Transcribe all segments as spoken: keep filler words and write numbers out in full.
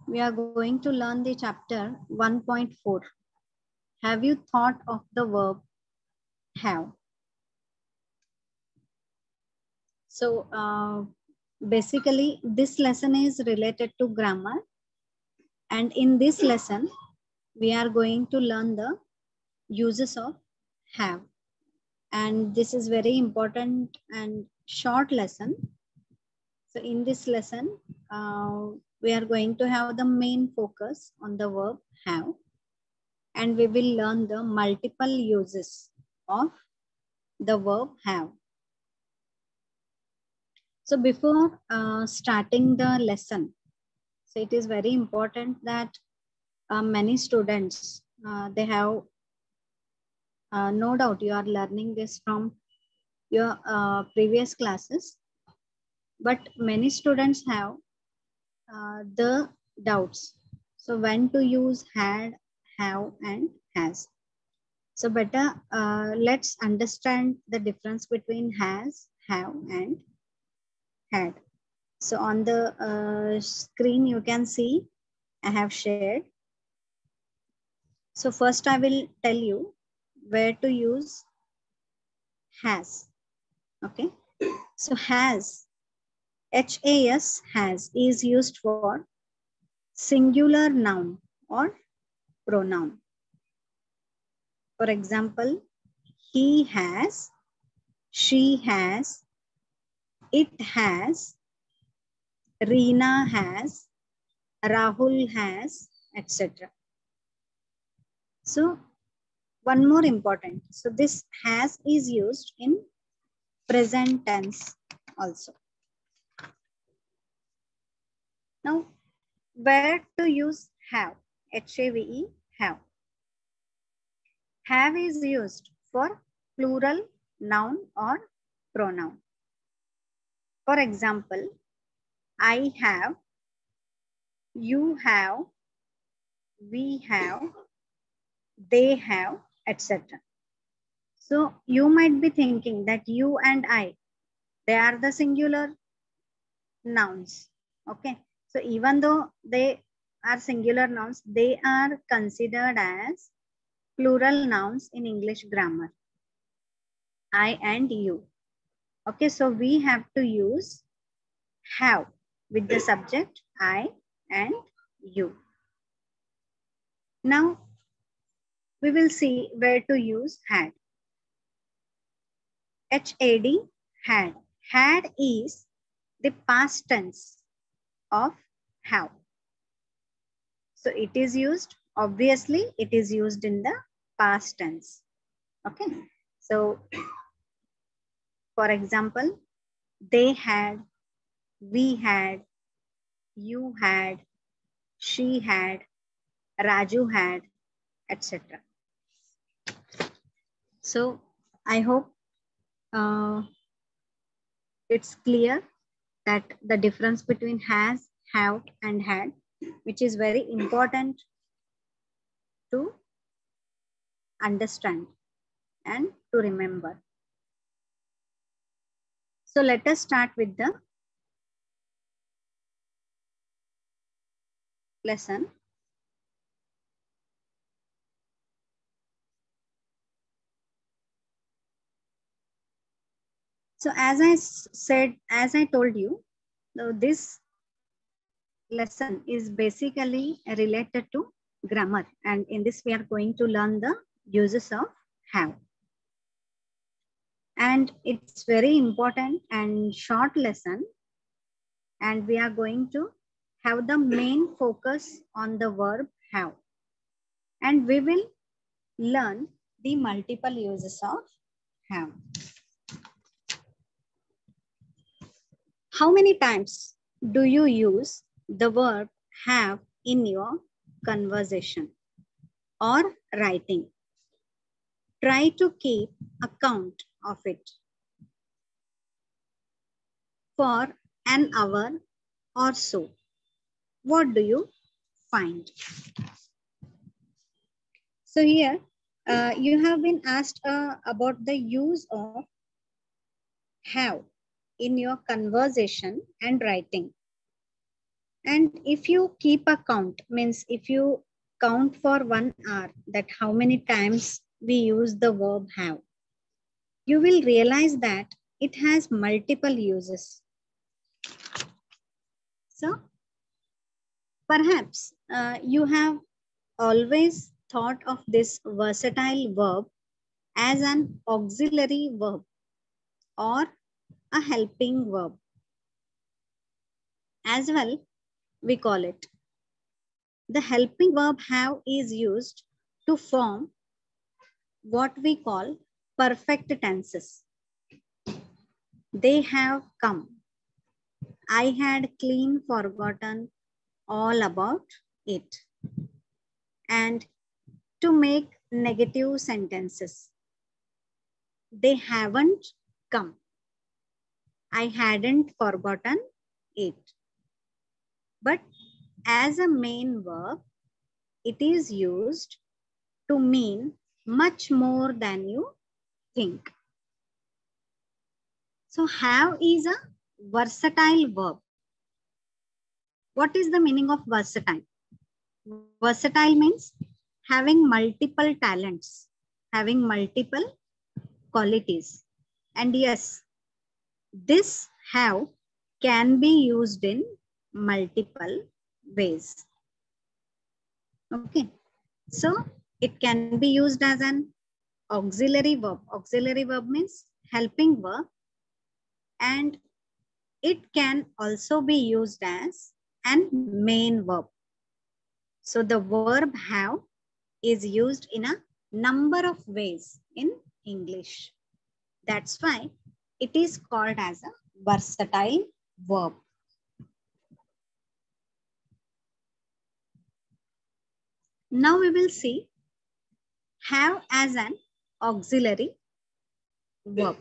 we are going to learn the chapter one point four. Have you thought of the verb have? So uh, basically this lesson is related to grammar, and in this lesson we are going to learn the uses of have, and this is very important and short lesson. So in this lesson uh, we are going to have the main focus on the verb have, and we will learn the multiple uses of the verb have. So before uh, starting the lesson, so it is very important that uh, many students, uh, they have, uh, no doubt you are learning this from your uh, previous classes, but many students have uh, the doubts. So when to use had, have, and has. So better uh, let's understand the difference between has, have, and had. So on the uh, screen you can see I have shared. So first I will tell you where to use has. Okay. So has, H A S has is used for singular noun or pronoun. For example, he has, she has, it has, Reena has, Rahul has, et cetera. So one more important. So this has is used in present tense also. Now, where to use have? H A V E, have. Have is used for plural noun or pronoun. For example, I have, you have, we have, they have, et cetera. So you might be thinking that you and I, they are the singular nouns. Okay. So even though they are singular nouns, they are considered as plural nouns in English grammar. I and you. Okay. So we have to use have with the subject I and you. Now we will see where to use had. H A D, had. Had is the past tense of have. So it is used, obviously it is used in the past tense. Okay. So for example, they had, we had, you had, she had, Raju had, et cetera. So I hope uh, it's clear that the difference between has, have, and had, which is very important to understand and to remember. So let us start with the lesson. So as I said, as I told you, so this lesson is basically related to grammar, and in this we are going to learn the uses of have. And it's very important and short lesson, and we are going to have the main focus on the verb have, and we will learn the multiple uses of have. How many times do you use the verb have in your conversation or writing? Try to keep account of it for an hour or so. What do you find? So here uh, you have been asked uh, about the use of have in your conversation and writing. And if you keep a count, means if you count for one hour that how many times we use the verb have, you will realize that it has multiple uses. So perhaps uh, you have always thought of this versatile verb as an auxiliary verb or a helping verb as well, we call it. The helping verb have is used to form what we call perfect tenses. They have come. I had clean forgotten all about it. And to make negative sentences. They haven't come. I hadn't forgotten it. But as a main verb, it is used to mean much more than you think. So have is a versatile verb. What is the meaning of versatile? Versatile means having multiple talents, having multiple qualities. And yes, this have can be used in multiple ways. Okay, so it can be used as an auxiliary verb. Auxiliary verb means helping verb, and it can also be used as an main verb. So the verb have is used in a number of ways in English. That's why it is called as a versatile verb. Now we will see have as an auxiliary verb.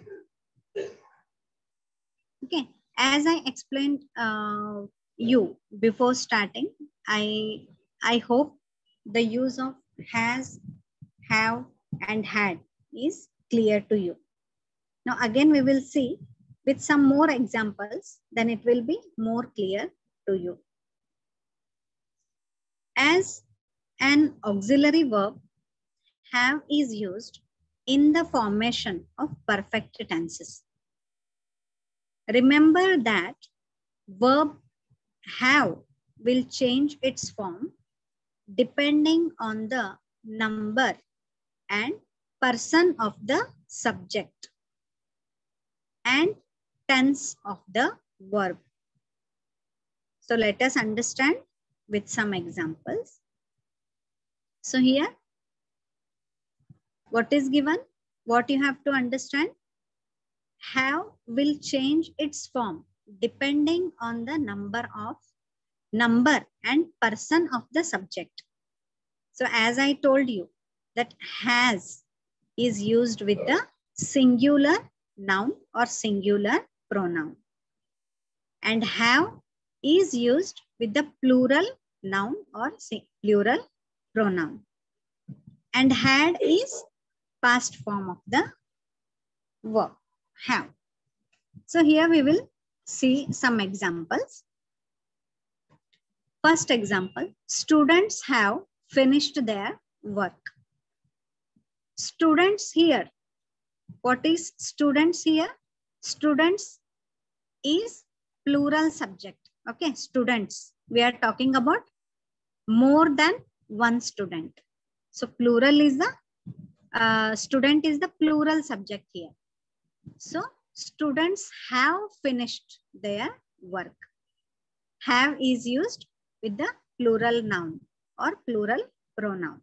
Okay, as I explained uh, you before starting, I I hope the use of has, have, and had is clear to you. Now again we will see with some more examples, then it will be more clear to you. As an auxiliary verb, have is used in the formation of perfect tenses. Remember that verb have will change its form depending on the number and person of the subject and tense of the verb. So let us understand with some examples. So here, what is given? What you have to understand? Have will change its form depending on the number of number and person of the subject. So as I told you that has is used with the singular noun or singular pronoun, and have is used with the plural noun or plural pronoun, and had is past form of the verb have. So here we will see some examples. First example, students have finished their work. Students here, what is students here? Students is plural subject. Okay, students, we are talking about more than one student. So plural is the, uh, student is the plural subject here. So students have finished their work. Have is used with the plural noun or plural pronoun.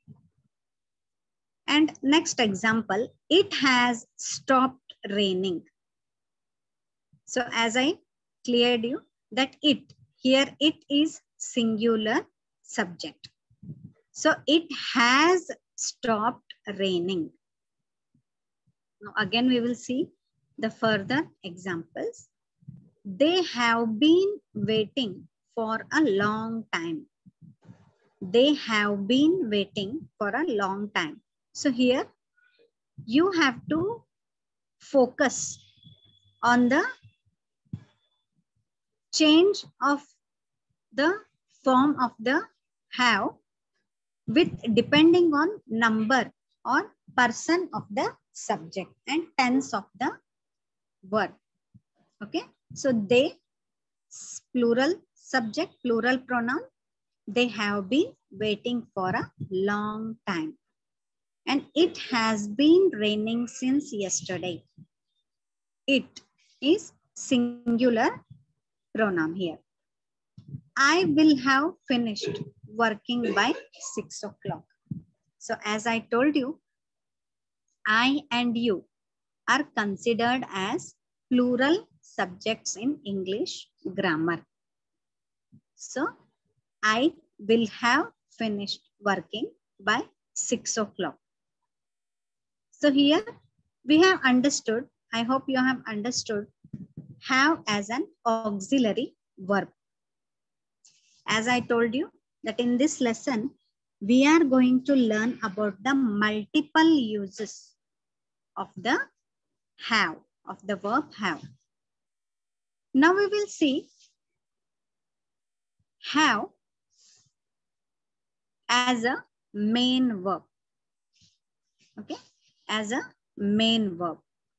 And next example, it has stopped raining. So as I cleared you that it, here it is singular subject. So it has stopped raining. Now again we will see the further examples. They have been waiting for a long time. They have been waiting for a long time. So here you have to focus on the change of the form of the have with depending on number or person of the subject and tense of the verb. Okay, so they, plural subject, plural pronoun, they have been waiting for a long time. And it has been raining since yesterday. It is singular pronoun here. I will have finished working by six o'clock. So as I told you, I and you are considered as plural subjects in English grammar. So I will have finished working by six o'clock. So here we have understood, I hope you have understood, have as an auxiliary verb. As I told you that in this lesson, we are going to learn about the multiple uses of the have, of the verb have. Now we will see have as a main verb. Okay, as a main verb.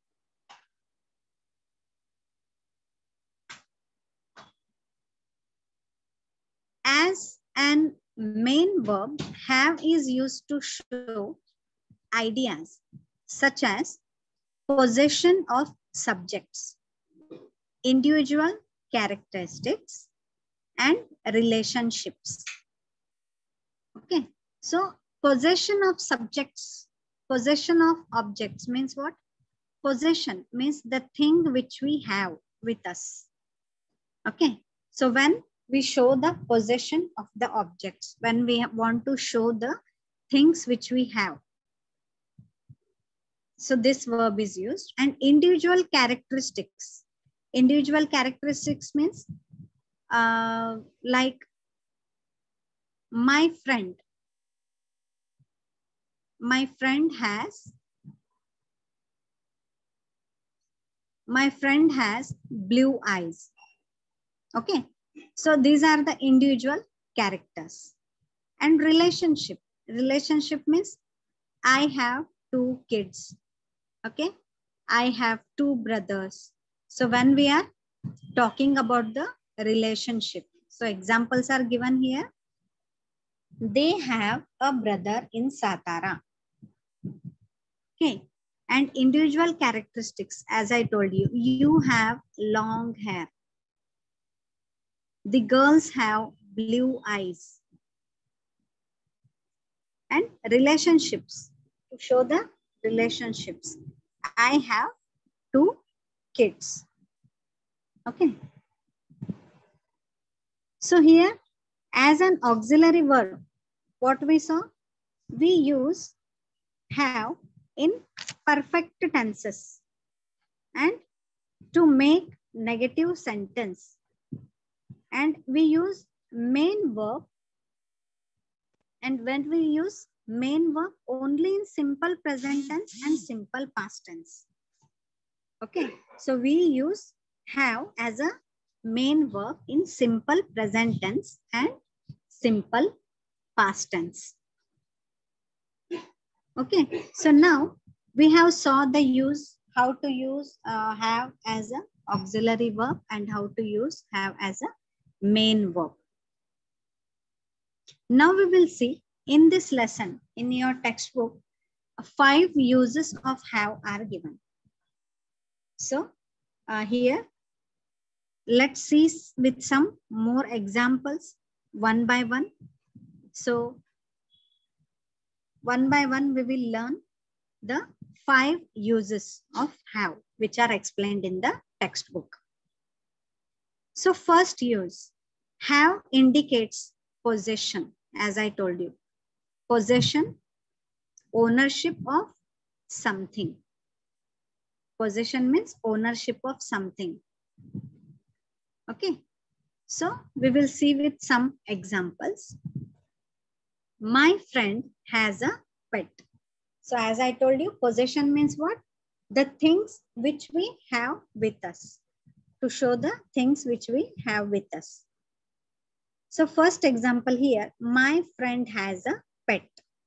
As an main verb, have is used to show ideas such as possession of subjects, individual characteristics, and relationships. Okay, so possession of subjects, possession of objects means what? Possession means the thing which we have with us. Okay, so when we show the possession of the objects, when we want to show the things which we have, so this verb is used. And individual characteristics. Individual characteristics means uh, like my friend. My friend has, my friend has blue eyes. Okay, so these are the individual characters. And relationship. Relationship means I have two kids. Okay, I have two brothers. So when we are talking about the relationship, so examples are given here. They have a brother in Satara. Okay, and individual characteristics, as I told you, you have long hair. The girls have blue eyes. And relationships, to show the relationships. I have two kids. Okay. So here, as an auxiliary verb, what we saw? We use have in perfect tenses and to make negative sentence. And we use main verb. And when we use main verb only in simple present tense and simple past tense. Okay, so we use have as a main verb in simple present tense and simple past tense. Okay, so now we have saw the use, how to use uh, have as a auxiliary verb and how to use have as a main verb. Now we will see in this lesson, in your textbook, five uses of have are given. So uh, here, let's see with some more examples one by one. So one by one, we will learn the five uses of have, which are explained in the textbook. So first use, have indicates possession, as I told you. Possession, ownership of something. Possession means ownership of something. Okay, so we will see with some examples. My friend has a pet. So as I told you, possession means what? The things which we have with us. To show the things which we have with us. So first example here, my friend has a pet.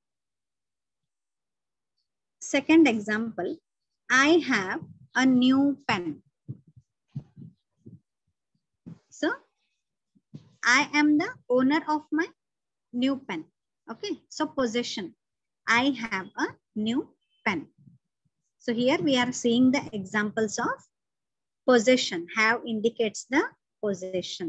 Second example, I have a new pen. So I am the owner of my new pen. Okay, so possession. I have a new pen. So here we are seeing the examples of possession. Have indicates the possession.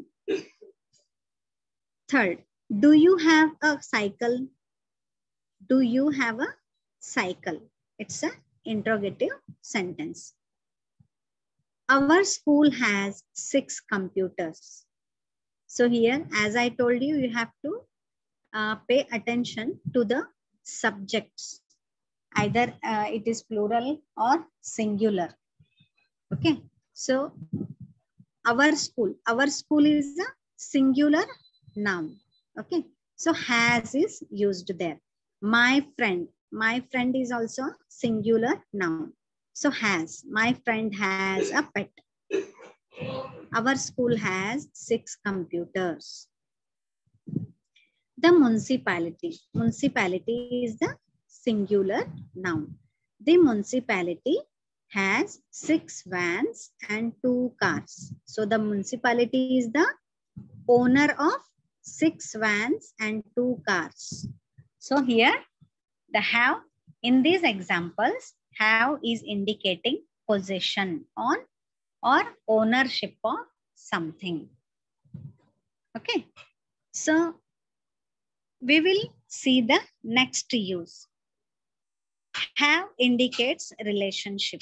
Third, do you have a cycle? Do you have a cycle? It's an interrogative sentence. Our school has six computers. So here, as I told you, you have to uh, pay attention to the subjects. Either uh, it is plural or singular. Okay. So our school, our school is a singular noun. Okay. So has is used there. My friend, my friend is also singular noun. So has, my friend has a pet. Our school has six computers. The municipality, municipality is the singular noun. The municipality has six vans and two cars. So the municipality is the owner of six vans and two cars. So here the have in these examples, have is indicating possession on or ownership of something. Okay. So we will see the next use. Have indicates relationship.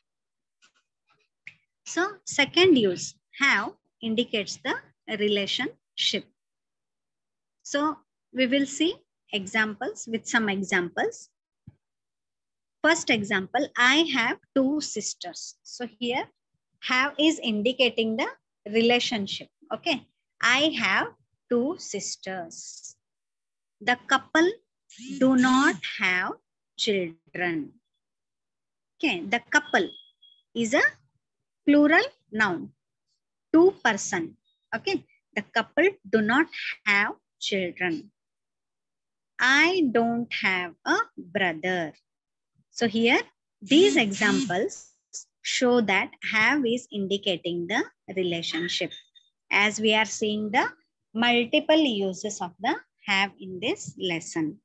So second use, have indicates the relationship. So we will see examples with some examples. First example, I have two sisters. So here have is indicating the relationship. Okay. I have two sisters. The couple do not have children. Okay. The couple is a plural noun. Two person. Okay. The couple do not have children. I don't have a brother. So here, these examples show that have is indicating the relationship. As we are seeing the multiple uses of the have in this lesson.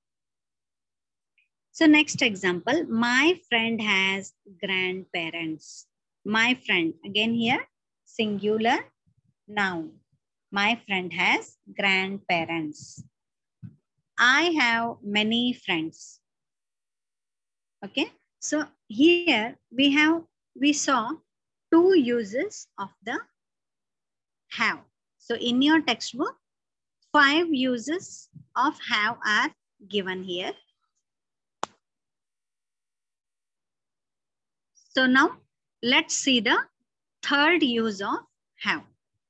So next example, my friend has grandparents. My friend, again here, singular noun. My friend has grandparents. I have many friends. Okay, so here we have, we saw two uses of the have. So in your textbook, five uses of have are given here. So now let's see the third use of have.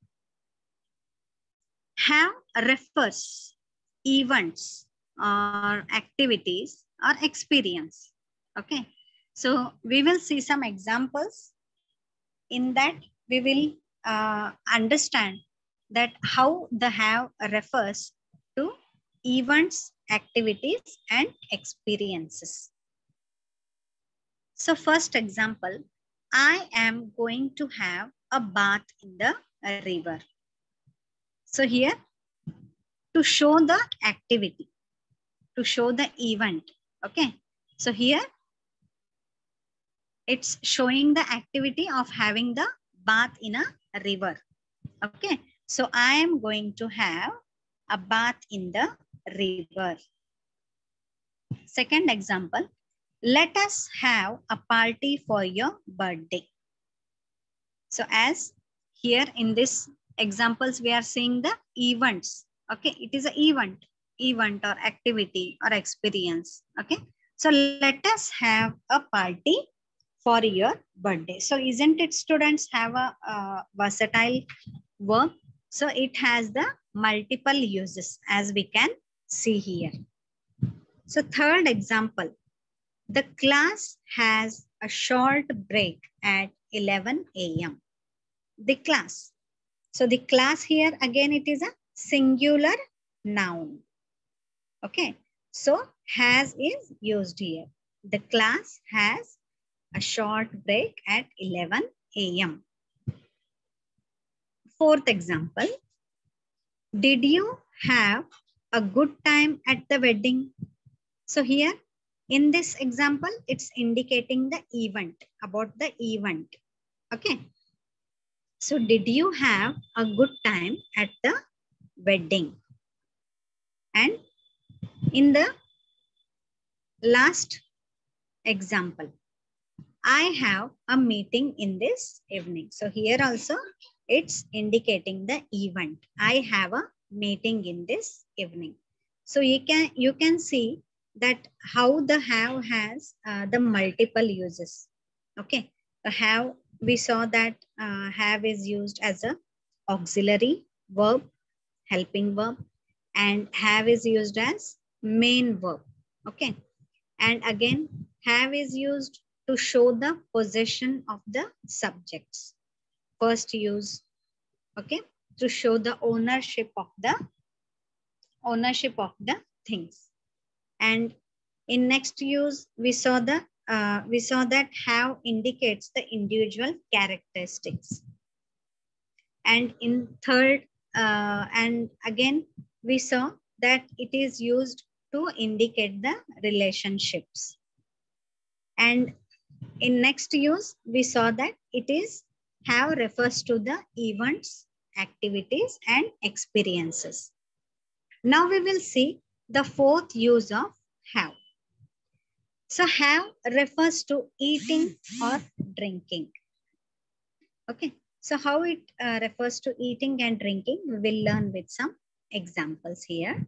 Have refers events or activities or experience. Okay, so we will see some examples. In that we will uh, understand that how the have refers to events, activities and experiences. So first example, I am going to have a bath in the river. So here, to show the activity, to show the event. Okay, so here it's showing the activity of having the bath in a river. Okay, so I am going to have a bath in the river. Second example, let us have a party for your birthday. So as here in this examples, we are seeing the events. Okay, it is an event, event or activity or experience. Okay, so let us have a party for your birthday. So isn't it, students, have a uh, versatile verb? So it has the multiple uses as we can see here. So third example, the class has a short break at eleven A M The class. So the class here, again, it is a singular noun. Okay, so has is used here. The class has a short break at eleven A M Fourth example, did you have a good time at the wedding? So here in this example, it's indicating the event, about the event. Okay. So did you have a good time at the wedding? And in the last example, I have a meeting in this evening. So here also it's indicating the event. I have a meeting in this evening. So you can you can see that how the have has uh, the multiple uses. Okay, the have, we saw that uh, have is used as a auxiliary verb, helping verb, and have is used as main verb. Okay, and again have is used to show the possession of the subjects. First use, okay, to show the ownership of the ownership of the things. And in next use, we saw the uh, we saw that have indicates the individual characteristics. And in third, uh, and again, we saw that it is used to indicate the relationships. And in next use, we saw that it is have refers to the events, activities, and experiences. Now we will see the fourth use of have. So have refers to eating or drinking. Okay. So how it uh, refers to eating and drinking, we will learn with some examples here.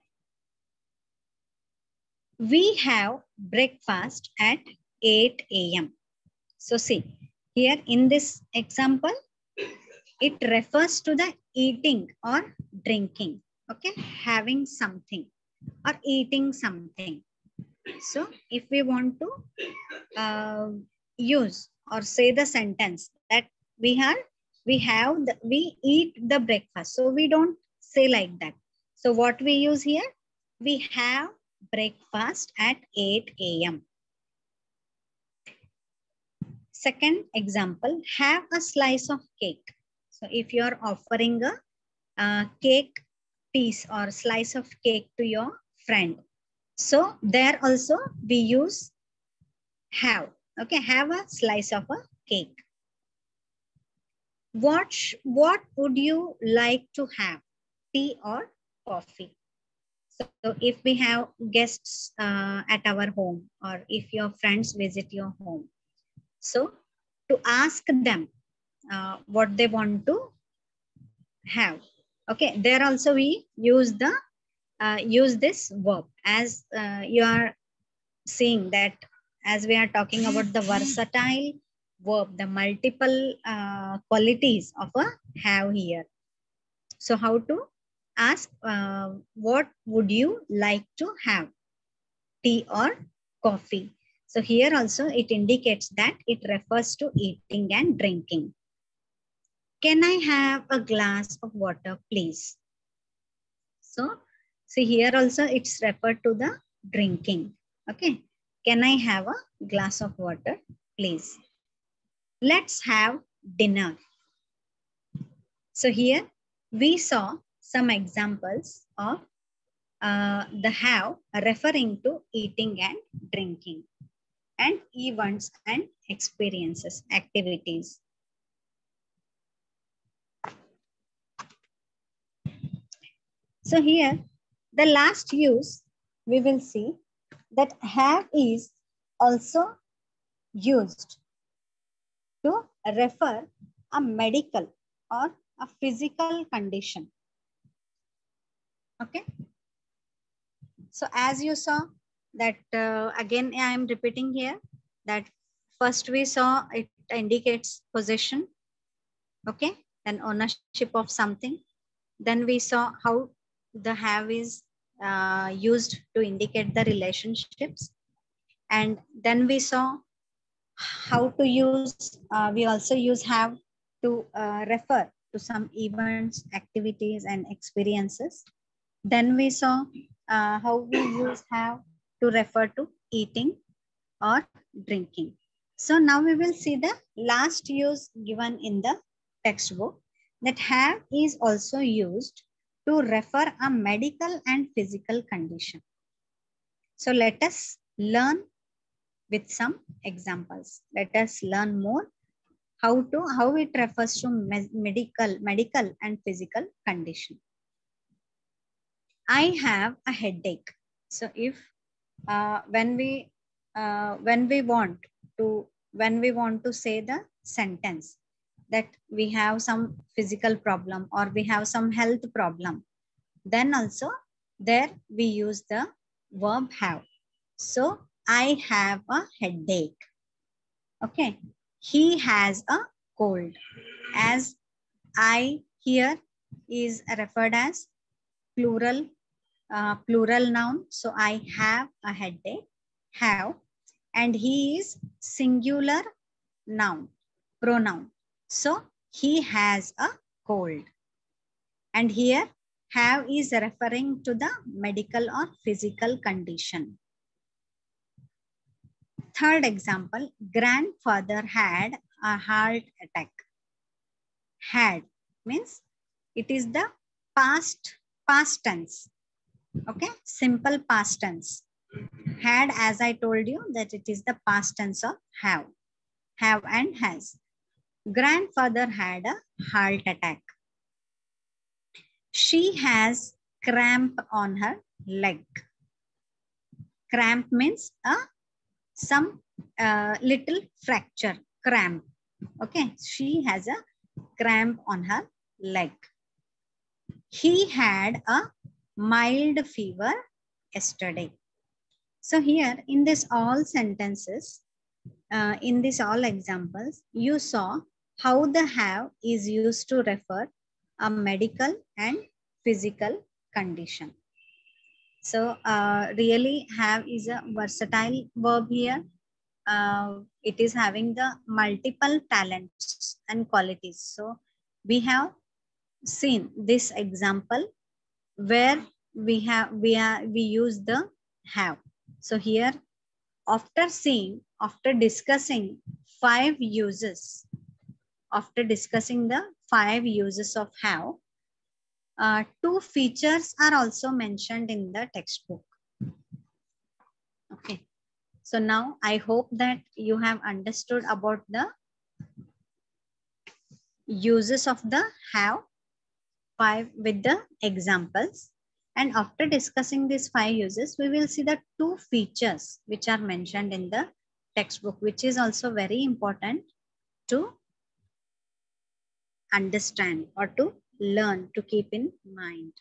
We have breakfast at eight A M So see, here in this example, it refers to the eating or drinking, okay, having something or eating something. So if we want to uh, use or say the sentence that we have, we have, the, we eat the breakfast. So we don't say like that. So what we use here, we have breakfast at eight A M Second example, have a slice of cake. So if you're offering a, a cake piece or slice of cake to your friend, so there also we use have. Okay, have a slice of a cake. What, what would you like to have, tea or coffee? So if we have guests uh, at our home, or if your friends visit your home, so to ask them uh, what they want to have. Okay, there also we use the uh, use this verb, as uh, you are seeing that as we are talking about the versatile verb, the multiple uh, qualities of a have here. So how to ask uh, what would you like to have, tea or coffee? So here also it indicates that it refers to eating and drinking. Can I have a glass of water, please? So see here also it's referred to the drinking. Okay. Can I have a glass of water, please? Let's have dinner. So here we saw some examples of uh, the have referring to eating and drinking, and events and experiences, activities. So here, the last use, we will see that have is also used to refer a medical or a physical condition. Okay. So as you saw that uh, again, I am repeating here that first we saw it indicates possession. Okay. Then ownership of something. Then we saw how the have is uh, used to indicate the relationships. And then we saw how to use, uh, we also use have to uh, refer to some events, activities, and experiences. Then we saw uh, how we use have to refer to eating or drinking. So now we will see the last use given in the textbook, that have is also used to refer a medical and physical condition. So let us learn with some examples. Let us learn more how to how it refers to me medical medical and physical condition. I have a headache. So if uh, when we uh, when we want to when we want to say the sentence that we have some physical problem or we have some health problem, then also there we use the verb have. So I have a headache. Okay. He has a cold. As I here is referred as plural uh, plural noun. So I have a headache, have, and he is singular noun, pronoun. So he has a cold. And here have is referring to the medical or physical condition. Third example, grandfather had a heart attack. Had means it is the past past tense. Okay, simple past tense. Had, as I told you, that it is the past tense of have. Have and has. Grandfather had a heart attack. She has cramp on her leg. Cramp means a some uh, little fracture, cramp. Okay, she has a cramp on her leg. He had a mild fever yesterday. So here in this all sentences, uh, in this all examples, you saw how the have is used to refer a medical and physical condition. So uh, really have is a versatile verb here. Uh, it is having the multiple talents and qualities. So we have seen this example where we have we are we use the have. So here after seeing after discussing five uses after discussing the five uses of have, uh, two features are also mentioned in the textbook. Okay. So now I hope that you have understood about the uses of the have five with the examples. And after discussing these five uses, we will see the two features which are mentioned in the textbook, which is also very important to understand or to learn, to keep in mind.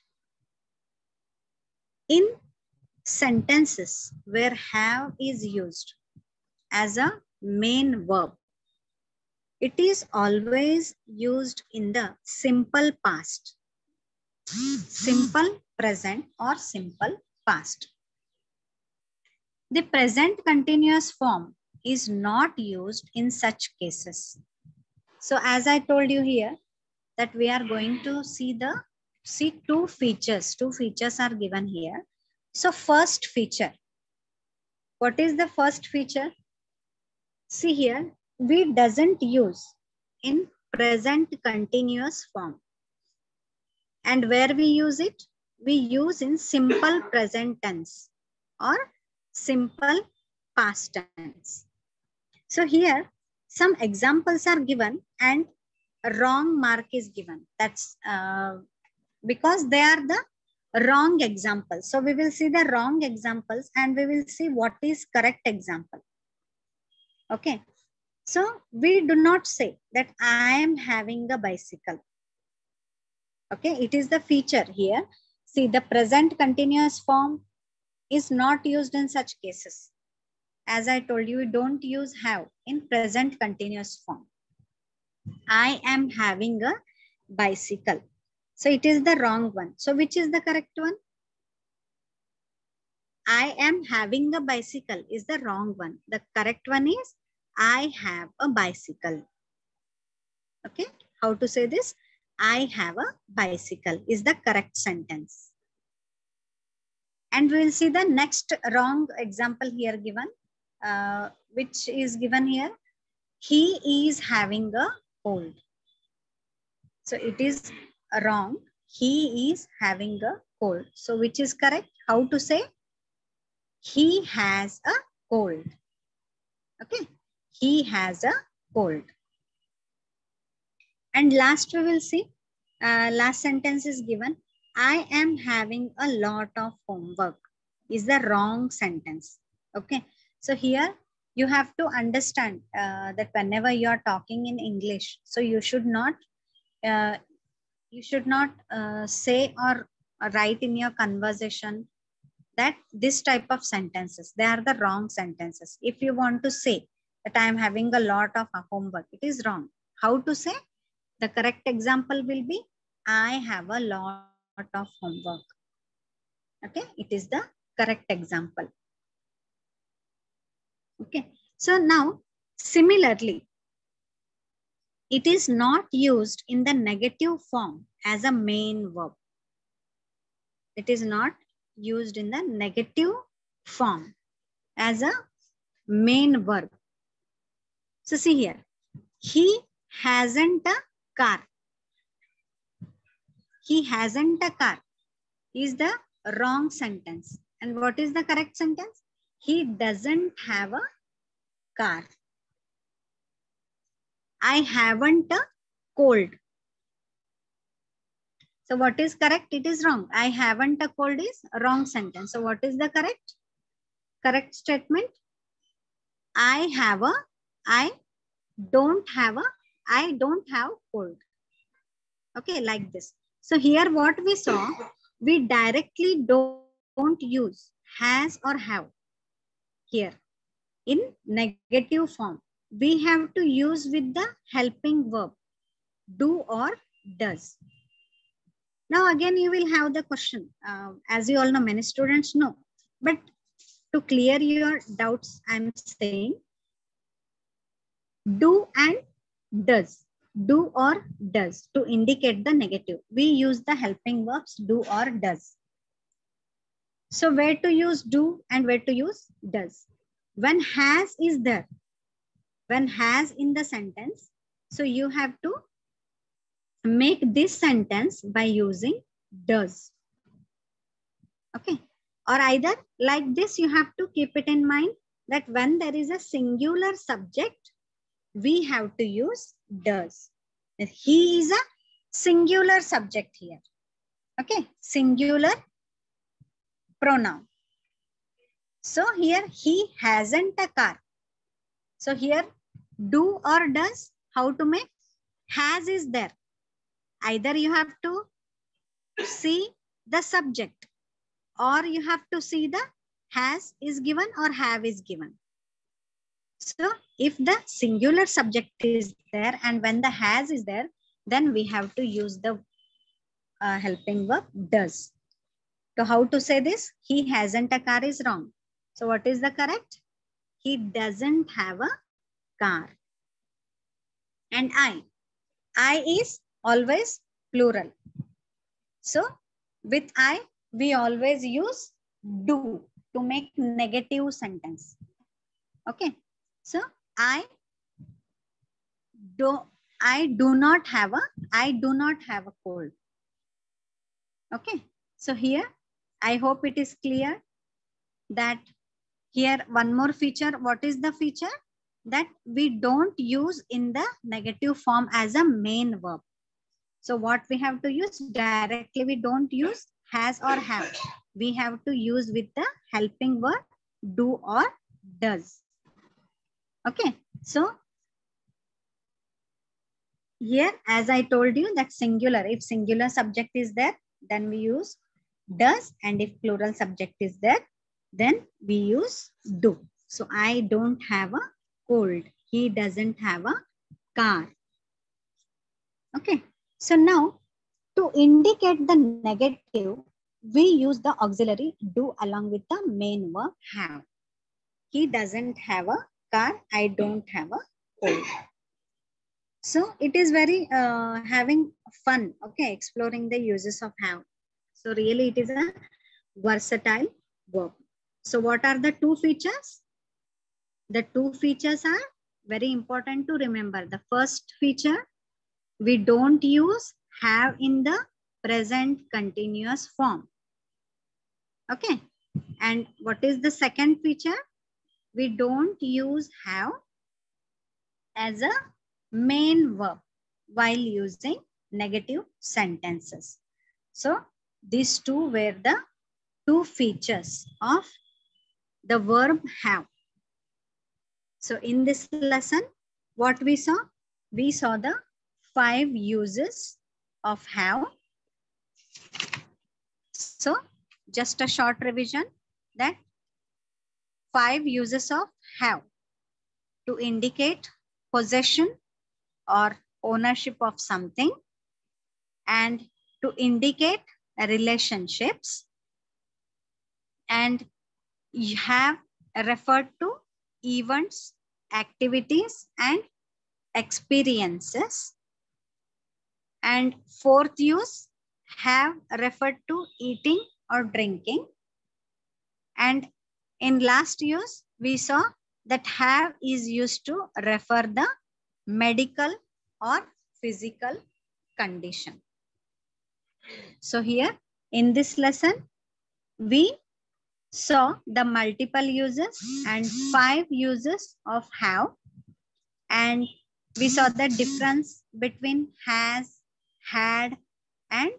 In sentences where have is used as a main verb, it is always used in the simple past, simple present or simple past. The present continuous form is not used in such cases. So as I told you here that we are going to see the see two features. Two features are given here. So first feature. What is the first feature? See here, we doesn't use in present continuous form. And where we use it? We use in simple present tense or simple past tense. So here some examples are given and a wrong mark is given. That's uh, because they are the wrong examples. So we will see the wrong examples and we will see what is correct example. Okay. So we do not say that I am having a bicycle. Okay. It is the feature here. See, the present continuous form is not used in such cases. As I told you, we don't use have in present continuous form. I am having a bicycle. So it is the wrong one. So which is the correct one? I am having a bicycle is the wrong one. The correct one is I have a bicycle. Okay. How to say this? I have a bicycle is the correct sentence. And we will see the next wrong example here given, uh, which is given here. He is having a cold. So it is wrong. He is having a cold. So which is correct? How to say? He has a cold. Okay. He has a cold. And last we will see. Uh, last sentence is given. I am having a lot of homework is the wrong sentence. Okay. So here you have to understand uh, that whenever you are talking in English, so you should not uh, you should not uh, say or write in your conversation that this type of sentences, they are the wrong sentences. If you want to say that I am having a lot of homework, it is wrong. How to say? The correct example will be, I have a lot of homework. Okay, it is the correct example. Okay, so now similarly, it is not used in the negative form as a main verb. It is not used in the negative form as a main verb. So see here, he hasn't a car. He hasn't a car is the wrong sentence. And what is the correct sentence? He doesn't have a car. I haven't a cold. So what is correct? It is wrong. I haven't a cold is a wrong sentence. So what is the correct? Correct statement? I have a, I don't have a, I don't have cold. Okay, like this. So here what we saw, we directly don't use has or have here in negative form. We have to use with the helping verb, do or does. Now again you will have the question, uh, as you all know, many students know, but to clear your doubts, I'm saying do and does. Do or does to indicate the negative. We use the helping verbs do or does. So where to use do and where to use does? When has is there, when has in the sentence, so you have to make this sentence by using does. Okay. Or either like this, you have to keep it in mind that when there is a singular subject, we have to use does. He is a singular subject here. Okay, singular pronoun. So here he hasn't a car. So here do or does, how to make? Has is there. Either you have to see the subject or you have to see the has is given or have is given. So if the singular subject is there and when the has is there, then we have to use the uh, helping verb does. So how to say this? He hasn't a car is wrong. So what is the correct? He doesn't have a car. And I. I is always plural. So with I, we always use do to make negative sentence. Okay. So I do, I do not have a, I do not have a cold. Okay. So here, I hope it is clear that here one more feature. What is the feature? That we don't use in the negative form as a main verb. So what we have to use directly, we don't use has or have. We have to use with the helping verb do or does. Okay. So here, as I told you that singular, if singular subject is there, then we use does, and if plural subject is there, then we use do. So I don't have a cold. He doesn't have a car. Okay. So now to indicate the negative, we use the auxiliary do along with the main verb have. He doesn't have a car. I don't have a cold. So it is very uh, having fun, okay, exploring the uses of have. So really it is a versatile verb. So what are the two features? The two features are very important to remember. The first feature, we don't use have in the present continuous form. Okay. And what is the second feature? We don't use have as a main verb while using negative sentences. So these two were the two features of the verb have. So in this lesson, what we saw? We saw the five uses of have. So just a short revision, that five uses of have: to indicate possession or ownership of something, and to indicate relationships, and you have referred to events, activities, and experiences. And fourth use, have referred to eating or drinking. And in last use, we saw that have is used to refer the medical or physical condition. So here in this lesson, we saw the multiple uses and five uses of have, and we saw the difference between has, had, and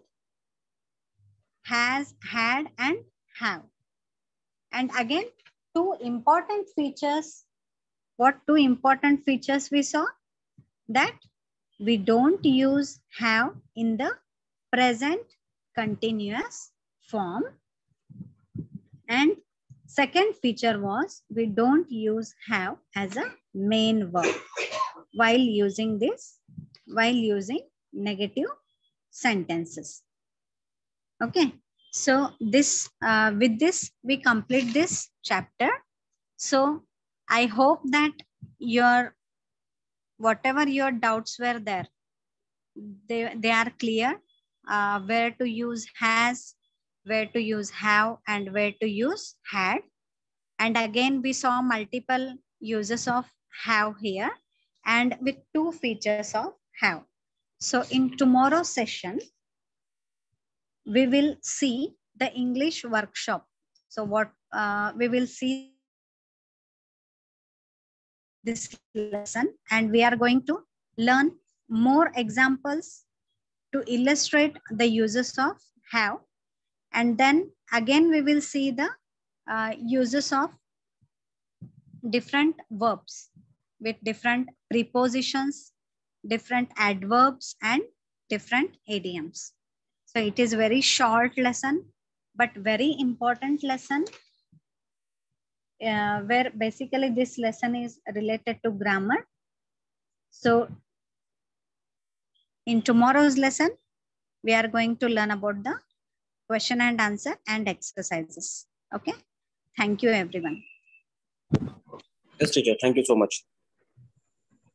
has, had, and have. And again, two important features. What two important features we saw? That we don't use have in the present continuous form. And second feature was we don't use have as a main verb while using this, while using negative sentences. Okay. So this, uh, with this, we complete this chapter. So I hope that your, whatever your doubts were there, they, they are clear. Uh, where to use has, where to use have, and where to use had. And again, we saw multiple uses of have here, and with two features of have. So in tomorrow's session, we will see the English workshop. So what uh, we will see this lesson, and we are going to learn more examples to illustrate the uses of have. And then again, we will see the uh, uses of different verbs with different prepositions, different adverbs, and different idioms. So it is very short lesson, but very important lesson, uh, where basically this lesson is related to grammar. So in tomorrow's lesson, we are going to learn about the question and answer and exercises. Okay. Thank you, everyone. Yes, teacher. Thank you so much.